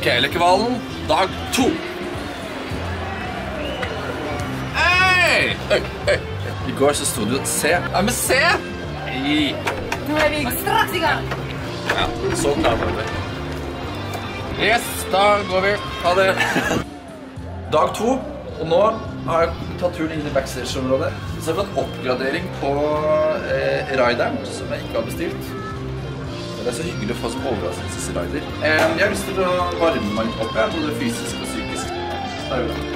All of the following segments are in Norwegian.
Ok, Løkkehvalen, dag 2. Hei! I går så stod du C. Ja, men C! Hei! Nå er vi straks i gang. Ja, så klar var vi. Yes, da går vi. Ha det. Dag 2, og nå har jeg tatt turen inn i backstage-området. Så jeg har fått oppgradering på rideren, som jeg ikke har bestilt. Det er så hyggelig å få som overraskelsesrider. Jeg har lyst til å varme meg litt opp, både fysisk og psykisk. Da gjør vi det.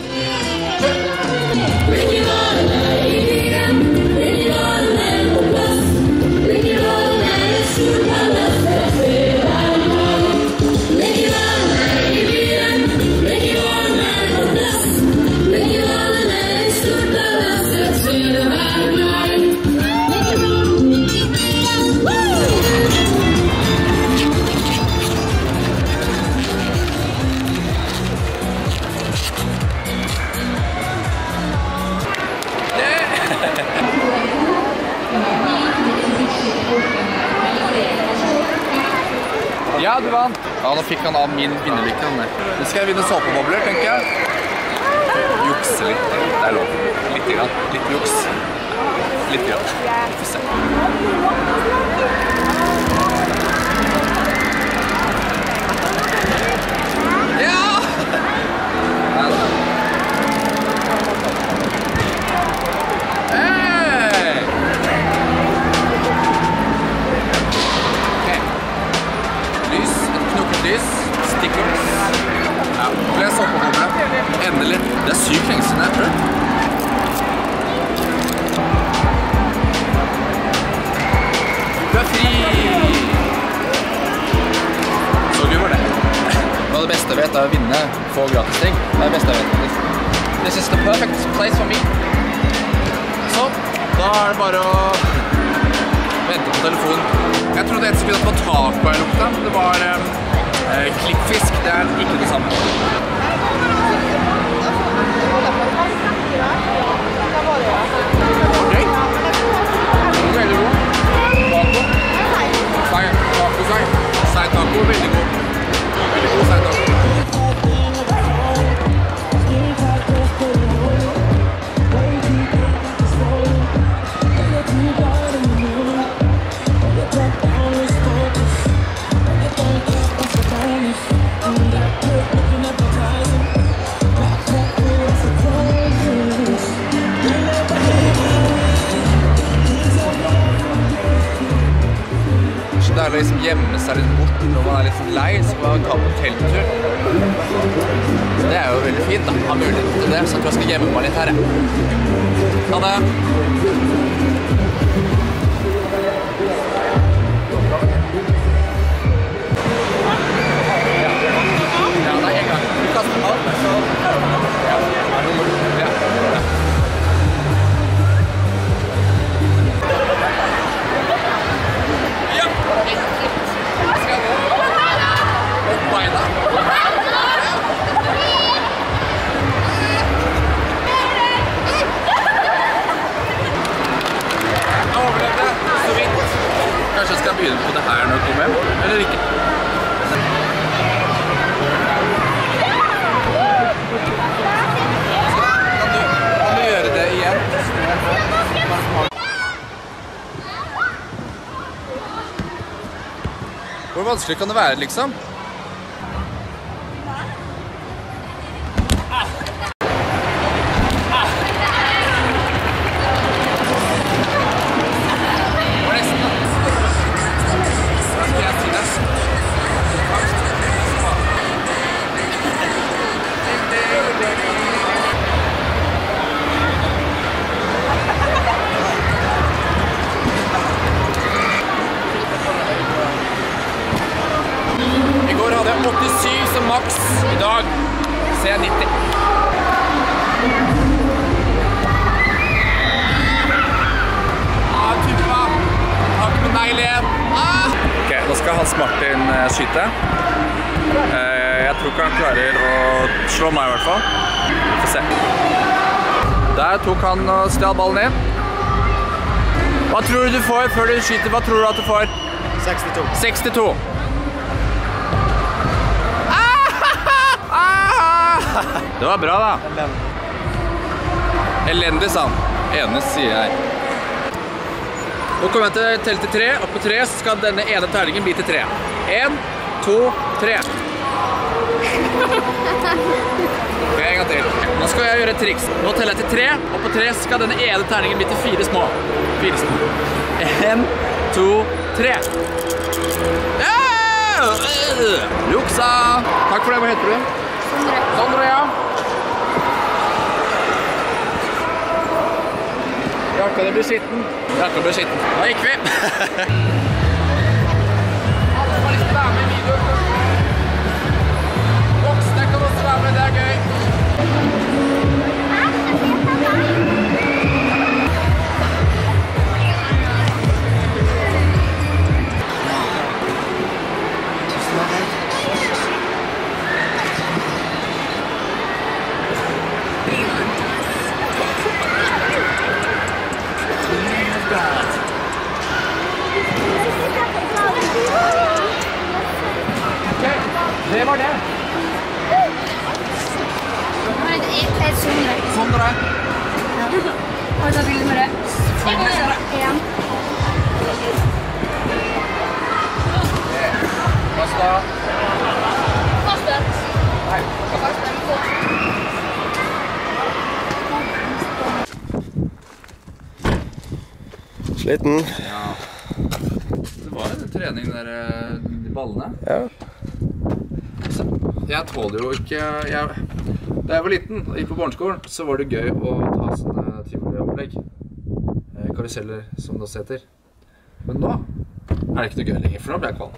Ja, du vant. Ja, nå fikk han av min vinnerlykke. Nå skal jeg vinne såpebobler, tenker jeg. Jukse litt. Det er lov. Litt grann. Litt juks. Litt grann. Få se. Ja! Stickers. Ja, ble jeg så på boble. Endelig. Det er sykt lenge siden jeg prøvd. Du er fri! Så gøy var det. Nå er det beste jeg vet er å vinne, få gratis ting. Det er det beste jeg vet. This is the perfect place for me. Så, da er det bare å vente på telefonen. Jeg trodde jeg skulle få taco i lukta. Det var klippfisk, det er ikke det samme. Ok. Det er veldig god. Taco. Sei taco, veldig god. Veldig god sei taco. Det er liksom gjemme seg litt bort når man er litt sånn lei, så man kan ta på en telttur. Det er jo veldig fint da, ha mulighet til det, så jeg tror jeg skal gjemme meg litt her. Ha det! Ja, det er en gang. Du kaster alt, så... Ja, ja. Kanskje jeg skal begynne på det her når jeg kommer hjem, eller ikke? Kan du gjøre det igjen? Hvor vanskelig kan det være, liksom? I går hadde jeg 87 som maks. I dag ser jeg 90. Tuppa. Har ikke med negl igjen. Ok, nå skal Hans Martin skyte. Jeg tror ikke han klarer å slå meg i hvert fall. Få se. Der tok han og stjal ballen inn. Hva tror du får før du skyter? Hva tror du at du får? 62. 62. Det var bra da. Elendig, sa han. Enig, sier jeg. Nå kommer jeg til å telle til 3, og på 3 så skal denne ene terningen bli til 3. 1, 2, 3. Ok, en gang til. Nå skal jeg gjøre et triks. Nå teller jeg til 3, og på 3 så skal denne ene terningen bli til 4 små. 4 små. 1, 2, 3. Juksa! Takk for det, hva heter du? Sondre, ja. Jakka det blir skitten. Jakka blir skitten. Da gikk vi. Alle har lyst til å være med i videoen. Voksne kan også være med, det er gøy. Det var det. Sondre. Har du tatt bilde med det? En. Pasta. Pasta. Nei. Sliten. Ja. Det var en trening der, de ballene. Ja. Jeg tåler jo ikke... Da jeg var liten, gikk på barneskolen, så var det gøy å ta sånne tivoli-opplegg. Karuseller, som det også heter. Men nå er det ikke noe gøy lenger, for nå ble jeg kvalm.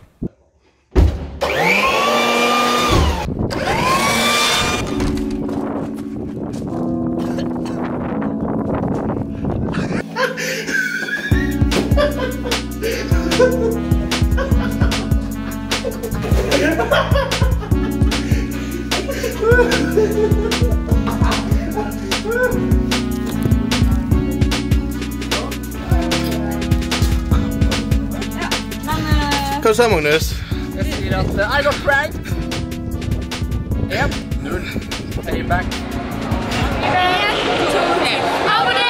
Hva du sier, Magnus? Jeg sier at I got pranked. 1-0. Payback. 1, 2, 3.